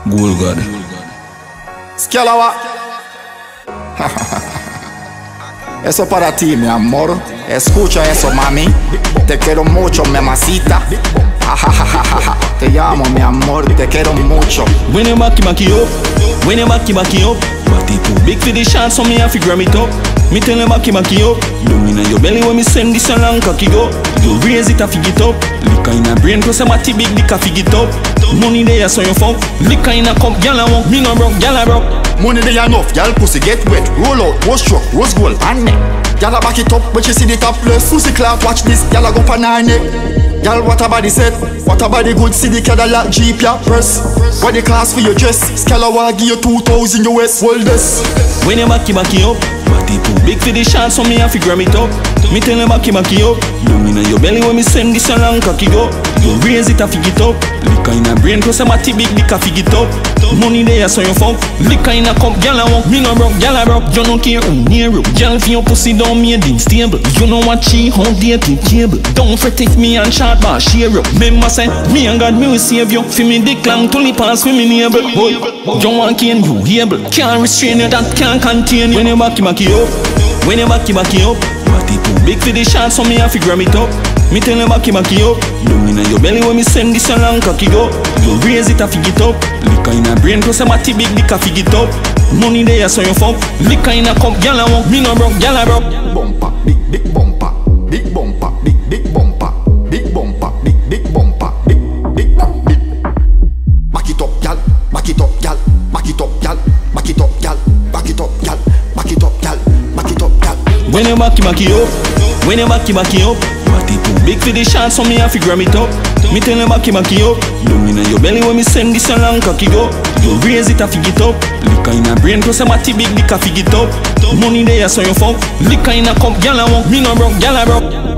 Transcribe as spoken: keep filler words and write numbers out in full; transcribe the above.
Goal God. Scalawa. Eso para ti, mi amor. Escucha eso, mami. Te quiero mucho, mamacita. Te llamo, mi amor. Te quiero mucho. When you back, back you up. When you back, back you up. But it too big for the shot, so me have to grab it up. Me tell you back, back you up. Down inna your belly when me send this along cocky go. You raise it a fig it up. Liquor in a brain plus a matty big dick a fig it up. Money there so you fuck. Liquor in a cup, gyal a walk. Me no broke, gyal a broke. Money there enough, gyal pussy get wet. Roll out, rose stroke, rose gold and neck. Gyal a back it up when she see the topless. Pussy clap, watch this, gyal a go pan her neck. Gyal, what about the set? What about the good city Cadillac Jeep ya press? What the class for your dress? Scalawa give you two thousand U S. Hold this. When you back, back you up. But it too big for the shot, so me have to grab it up. Me tell you back, back you up. Down inna your belly when me send this along cocky go. You raise it a fig it up. Liquor in a brain plus a matty big dick a fig it up. Money there so you fuck. Liquor in a cup, gyal a walk. Me no broke, gyal a broke. You no care who near you. Gyal for your pussy don't made it stable. You know what she hold dating cable. Don't protect me and shot bar share up. Remember say me and God me will save you. Fi me dick long till it pass fi me neighbor. Boy, you want cane you able. Can't restrain you, that can't contain you. When you back, back you up. When you back, back you up. But it too big for the shot, so me have to grab it up. Me tell you back, back you up. Down inna your belly when me send this along cocky go. You raise it a fig it up. Liquor in a brain plus a matty big dick a fig it up. Money there so you fuck. Liquor in a cup, gyal a walk. Me no broke, gyal a broke. Bumper, big big bumper, big bumper, big big bumper, big bumper, big big bumper, big big big. Back it up, gyal. Back it up, gyal. Back it up, gyal. Back it up, gyal. Back it up, gyal. Back it up, gyal. Back it up, gyal. When you back, back you up. When you back, back you up. But it too big for the shot, so me have to grab it up. Me tell you back, back you up. Down inna your belly when me send this along cocky go. You raise it a fig it up. Liquor in a brain plus a matty big dick a fig it up. Money there so you fuck. Liquor in a cup, gyal a walk. Me no broke, gyal a broke.